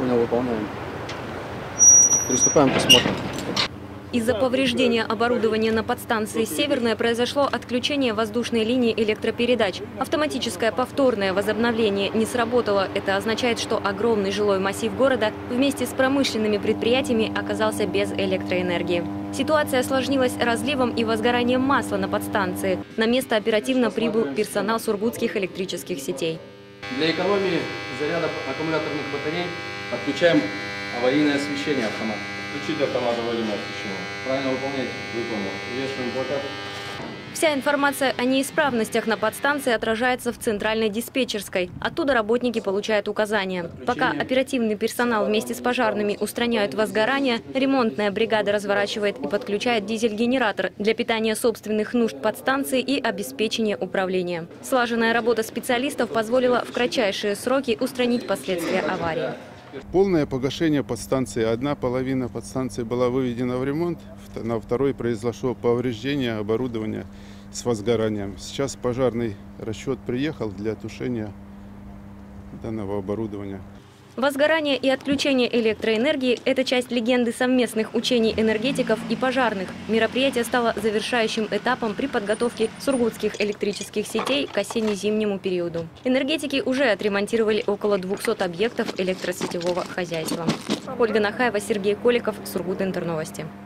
Понял, выполняем. Приступаем к осмотру. Из-за повреждения оборудования на подстанции «Северная» произошло отключение воздушной линии электропередач. Автоматическое повторное возобновление не сработало. Это означает, что огромный жилой массив города вместе с промышленными предприятиями оказался без электроэнергии. Ситуация осложнилась разливом и возгоранием масла на подстанции. На место оперативно прибыл персонал сургутских электрических сетей. Для экономии заряда аккумуляторных батарей отключаем аварийное освещение автомата. Включить автомат аварийное освещение. Правильно выполняйте. Выполнил. Вешаем плакат. Вся информация о неисправностях на подстанции отражается в центральной диспетчерской. Оттуда работники получают указания. Пока оперативный персонал вместе с пожарными устраняют возгорание, ремонтная бригада разворачивает и подключает дизель-генератор для питания собственных нужд подстанции и обеспечения управления. Слаженная работа специалистов позволила в кратчайшие сроки устранить последствия аварии. Полное погашение подстанции. Одна половина подстанции была выведена в ремонт, на второй произошло повреждение оборудования с возгоранием. Сейчас пожарный расчет приехал для тушения данного оборудования. Возгорание и отключение электроэнергии – это часть легенды совместных учений энергетиков и пожарных. Мероприятие стало завершающим этапом при подготовке сургутских электрических сетей к осенне-зимнему периоду. Энергетики уже отремонтировали около 200 объектов электросетевого хозяйства. Ольга Нахаева, Сергей Коликов, Сургут Интерновости.